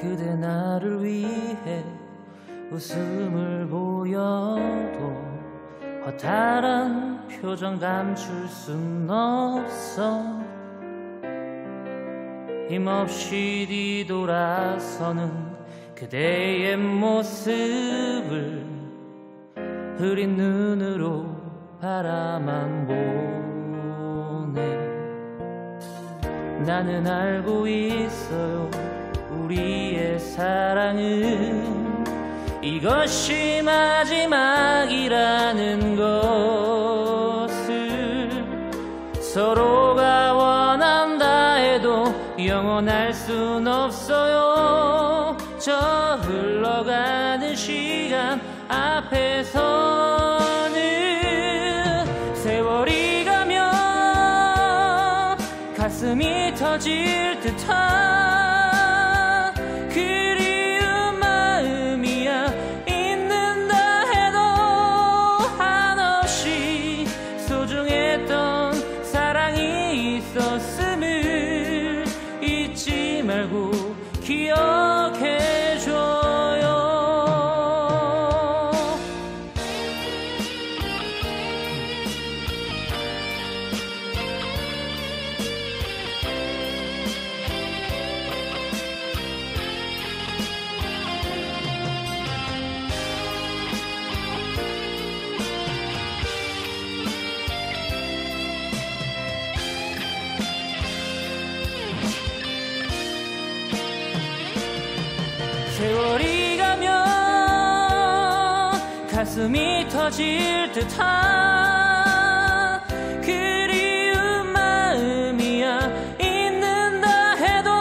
그대 나를 위해 웃음을 보여도 허탈한 표정 감출 순 없어. 힘없이 뒤돌아서는 그대의 모습을 흐린 눈으로 바라만 보네. 나는 알고 있어요. 우리의 사랑은 이것이 마지막이라는 것을. 서로가 원한다 해도 영원할 순 없어요. 저 흘러가는 시간 앞에서는 세월이 가면 가슴이 터질 듯한 그리운 마음이야. 있는다 해도 한없이 소중했던 사랑이 있었음을 잊지 말고 기억해줘요. 세월이 가면 가슴이 터질 듯한 그리운 마음이야. 있는다 해도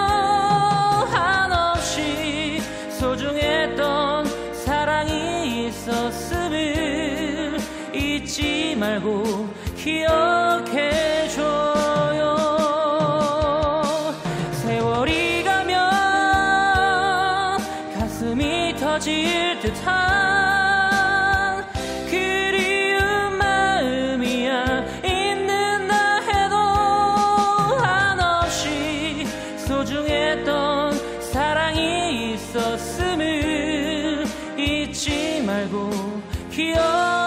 한없이 소중했던 사랑이 있었음을 잊지 말고 기억해줘요. 세월이 가면 가슴이 터질 듯한 그리운 마음이야. 있는다 해도 한없이 소중했던 사랑이 있었음을 잊지 말고 기억